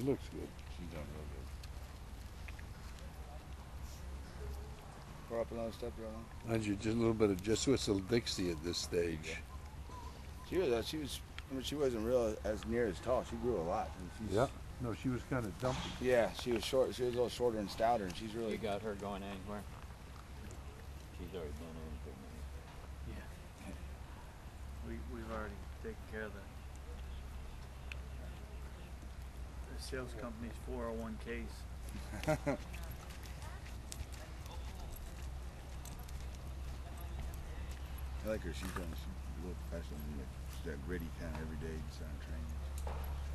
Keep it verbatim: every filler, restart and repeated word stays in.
looks good. She's done real good. Pour up another step, Joe. Mind you, just a little bit of just whistle Dixie at this stage. She was, uh, she was, I mean, she wasn't real as near as tall. She grew a lot. I mean, she's, Yeah. No, she was kind of dumpy. Yeah, she was short. She was a little shorter and stouter, and she's really. You got her going anywhere? She's already been in for a minute. Yeah. We we've already taken care of the the sales company's four oh one Ks. I like her. She's done. She's a little professional. Like, she's that gritty kind of everyday kind of training.